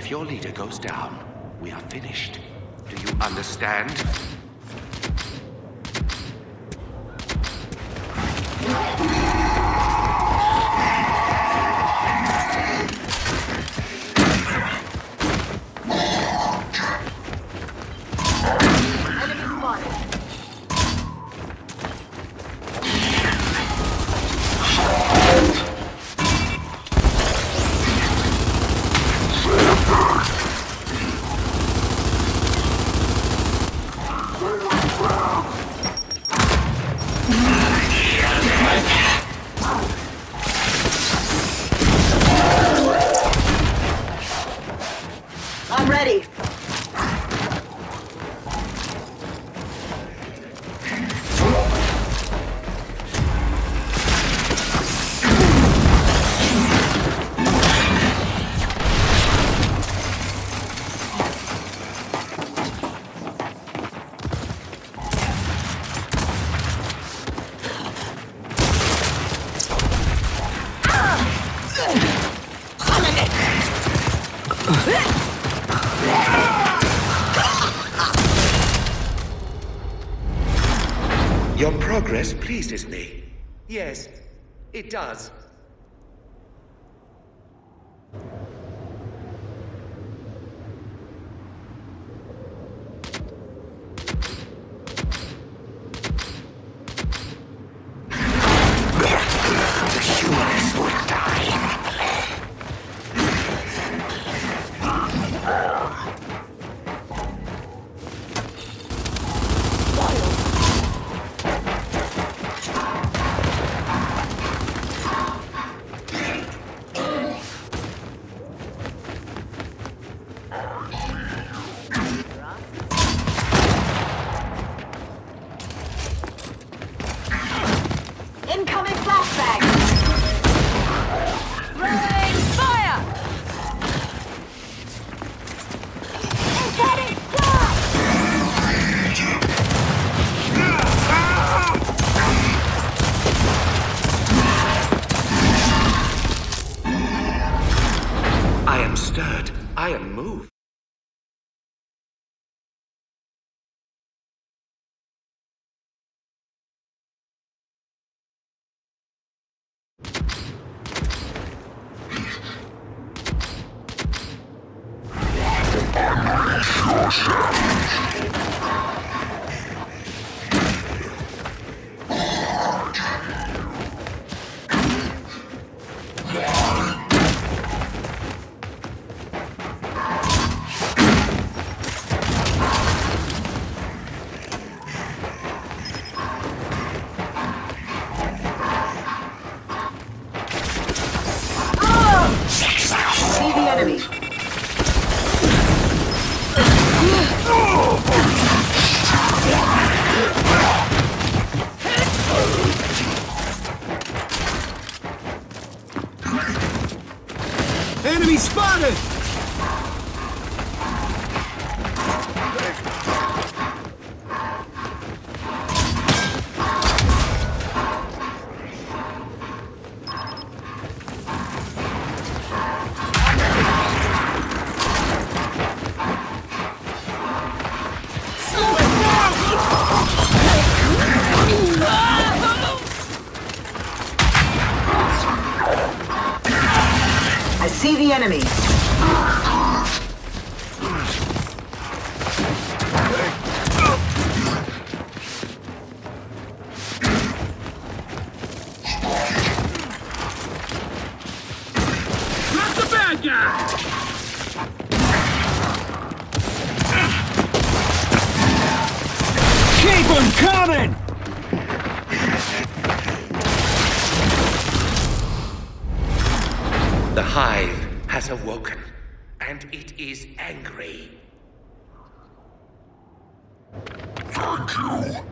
If your leader goes down, we are finished. Do you understand? I'm ready. Your progress pleases me. Yes, it does. The humans will die. Incoming flashbang! Rain fire! Incoming shot! I am stirred. I am moved. See the enemy. Enemy spotted! I see the enemy. Drop the bad guy! Keep them coming! The Hive has awoken, and it is angry. Thank you.